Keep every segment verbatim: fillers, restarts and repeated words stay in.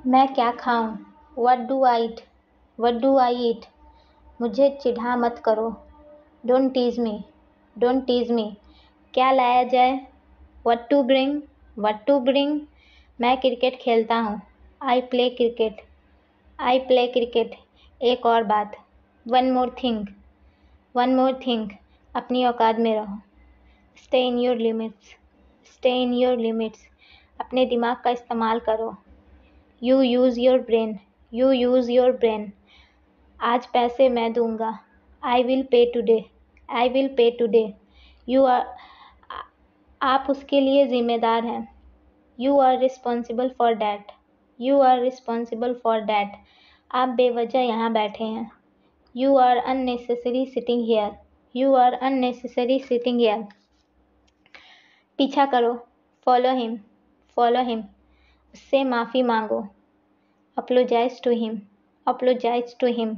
मैं क्या खाऊं? What do I eat? What do I eat? मुझे चिढ़ा मत करो। Don't tease me. Don't tease me. क्या लाया जाए? What to bring? What to bring? मैं क्रिकेट खेलता हूँ। I play cricket. I play cricket. एक और बात। One more thing. One more thing. अपनी औकात में रहो। Stay in your limits. Stay in your limits. अपने दिमाग का इस्तेमाल करो। You use your brain. You use your brain. आज पैसे मैं दूंगा। I will pay today. I will pay today. You are आप उसके लिए ज़िम्मेदार हैं। You are responsible for that. You are responsible for that. आप बेवजह यहाँ बैठे हैं। You are unnecessary sitting here. You are unnecessary sitting here. पीछा करो। Follow him. Follow him. उससे माफ़ी मांगो। Apologize to him. Apologize to him.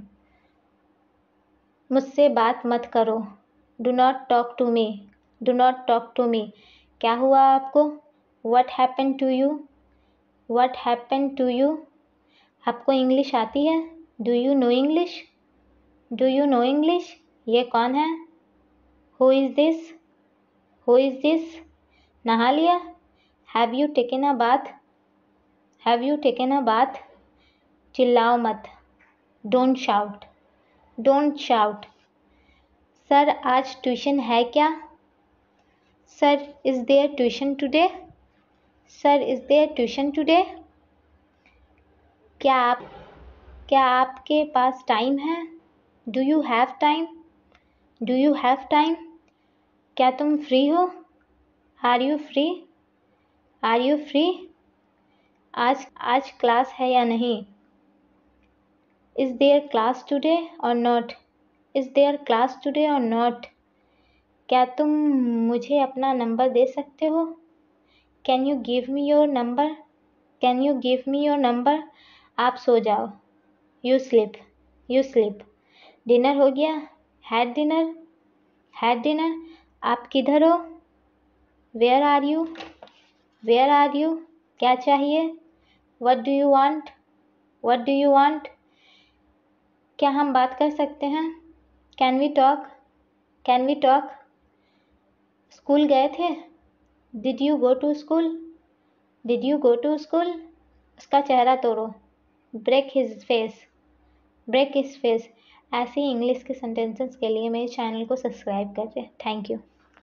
मुझसे बात मत करो। Do not talk to me. Do not talk to me. क्या हुआ आपको? What happened to you? What happened to you? आपको इंग्लिश आती है? Do you know English? Do you know English? ये कौन है? Who is this? Who is this? नहा लिया? Have you taken a bath? Have you taken a bath? चिल्लाओ मत। Don't shout. Don't shout. Sir आज ट्यूशन है क्या? Sir is there tuition today? Sir is there tuition today? क्या आप क्या आपके पास टाइम है? Do you have time? Do you have time? क्या तुम फ्री हो? Are you free? Are you free? आज आज क्लास है या नहीं? Is there class today or not? Is there class today or not? क्या तुम मुझे अपना नंबर दे सकते हो? Can you give me your number? Can you give me your number? आप सो जाओ। You sleep. You sleep. Dinner हो गया? Had dinner? Had dinner? आप किधर हो? Where are you? Where are you? क्या चाहिए? What do you want? What do you want? क्या हम बात कर सकते हैं? Can we talk? Can we talk? School गए थे? Did you go to school? Did you go to school? उसका चेहरा तोड़ो। Break his face. Break his face. ऐसे ही इंग्लिश के सेंटेंसेस के लिए मेरे चैनल को सब्सक्राइब करें। Thank you.